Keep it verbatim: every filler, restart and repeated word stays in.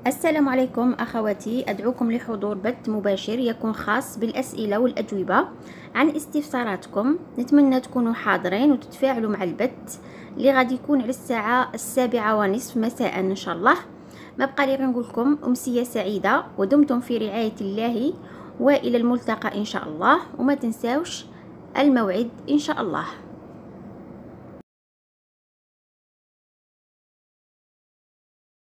السلام عليكم أخواتي، أدعوكم لحضور بث مباشر يكون خاص بالأسئلة والأجوبة عن استفساراتكم. نتمنى تكونوا حاضرين وتتفاعلوا مع البث اللي غادي يكون على الساعة السابعة ونصف مساء إن شاء الله. ما بقى لي غنقول لكم أمسية سعيدة ودمتم في رعاية الله، وإلى الملتقى إن شاء الله. وما تنساوش الموعد إن شاء الله.